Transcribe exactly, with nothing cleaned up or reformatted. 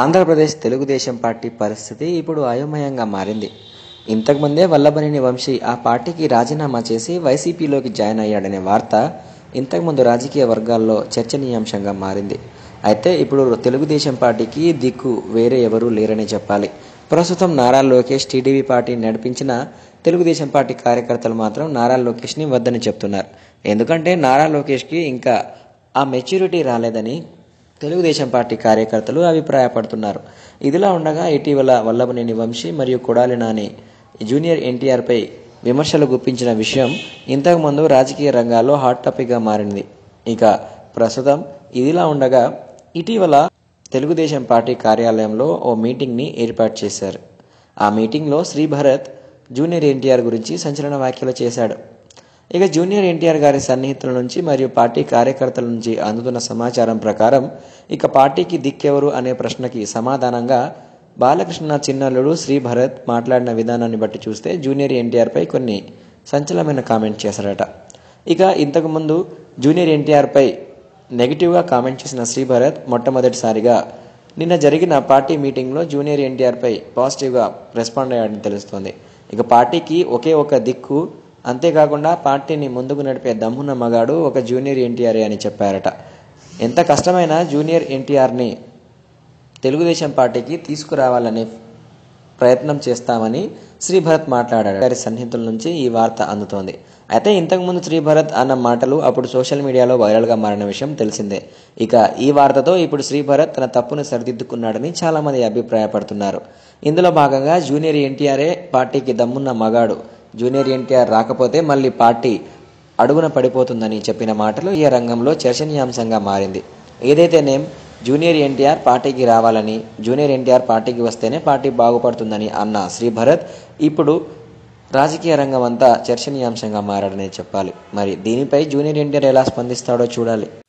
Andhra Pradesh Telugu Desam party పరిస్థితి ఇప్పుడు అయోమయంగా మారింది. ఇంతకుముందే వల్లభనేని వంశీ ఆ పార్టీకి రాజీనామా చేసి వైసీపీలోకి జాయిన్ అయ్యాడనే వార్త ఇంతకుముందు రాజకీయ వర్గాల్లో చర్చనీయాంశంగా మారింది. అయితే ఇప్పుడు తెలుగుదేశం పార్టీకి దిక్కు వేరే ఎవరూ లేరని చెప్పాలి. ప్రస్తుతం నారా లోకేష్ టీడీపీ పార్టీ నడిపించిన తెలుగుదేశం పార్టీ కార్యకర్తలు మాత్రం నారా లోకేష్ని వద్దని చెప్తున్నారు. ఎందుకంటే నారా లోకేష్కి ఇంకా ఆ మెచ్యూరిటీ రాలేదని తెలుగుదేశం పార్టీ కార్యకర్తలు అభిప్రాయపడుతున్నారు. ఇదిలా ఉండగా ఇటీవల వల్లభనేని వంశీ మరియు కొడాలి నాని జూనియర్ ఎన్టీఆర్పై విమర్శలు గుప్పించిన విషయం ఇంతకుముందు రాజకీయ రంగాల్లో హాట్ టాపిక్గా మారింది. ఇక ప్రస్తుతం ఇదిలా ఉండగా ఇటీవల తెలుగుదేశం పార్టీ కార్యాలయంలో ఓ మీటింగ్ని ఏర్పాటు చేశారు. ఆ మీటింగ్లో శ్రీభరత్ జూనియర్ ఎన్టీఆర్ గురించి సంచలన వ్యాఖ్యలు చేశాడు. ఇక జూనియర్ ఎన్టీఆర్ గారి సన్నిహితుల నుంచి మరియు పార్టీ కార్యకర్తల నుంచి అందుతున్న సమాచారం ప్రకారం ఇక పార్టీకి దిక్కెవరు అనే ప్రశ్నకి సమాధానంగా బాలకృష్ణ చిన్నల్లుడు శ్రీభరత్ మాట్లాడిన విధానాన్ని బట్టి చూస్తే జూనియర్ ఎన్టీఆర్పై కొన్ని సంచలనమైన కామెంట్ చేశారట. ఇక ఇంతకుముందు జూనియర్ ఎన్టీఆర్పై నెగిటివ్గా కామెంట్ చేసిన శ్రీభరత్ మొట్టమొదటిసారిగా నిన్న జరిగిన పార్టీ మీటింగ్లో జూనియర్ ఎన్టీఆర్పై పాజిటివ్గా రెస్పాండ్ అయ్యాడని తెలుస్తోంది. ఇక పార్టీకి ఒకే ఒక దిక్కు, అంతేకాకుండా పార్టీని ముందుకు నడిపే దమ్మున్న మగాడు ఒక జూనియర్ ఎన్టీఆర్ అని చెప్పారట. ఎంత కష్టమైనా జూనియర్ ఎన్టీఆర్ని తెలుగుదేశం పార్టీకి తీసుకురావాలనే ప్రయత్నం చేస్తామని శ్రీభరత్ మాట్లాడాడు. గారి సన్నిహితుల నుంచి ఈ వార్త అందుతోంది. అయితే ఇంతకుముందు శ్రీభరత్ అన్న మాటలు అప్పుడు సోషల్ మీడియాలో వైరల్గా మారిన విషయం తెలిసిందే. ఇక ఈ వార్తతో ఇప్పుడు శ్రీభరత్ తన తప్పును సరిదిద్దుకున్నాడని చాలామంది అభిప్రాయపడుతున్నారు. ఇందులో భాగంగా జూనియర్ ఎన్టీఆరే పార్టీకి దమ్మున్న మగాడు, జూనియర్ ఎన్టీఆర్ రాకపోతే మళ్ళీ పార్టీ అడుగున పడిపోతుందని చెప్పిన మాటలు ఈ రంగంలో చర్చనీయాంశంగా మారింది. ఏదైతేనేం జూనియర్ ఎన్టీఆర్ పార్టీకి రావాలని, జూనియర్ ఎన్టీఆర్ పార్టీకి వస్తేనే పార్టీ బాగుపడుతుందని అన్న శ్రీభరత్ ఇప్పుడు రాజకీయ రంగం అంతా చర్చనీయాంశంగా మారాడనే చెప్పాలి. మరి దీనిపై జూనియర్ ఎన్టీఆర్ ఎలా స్పందిస్తాడో చూడాలి.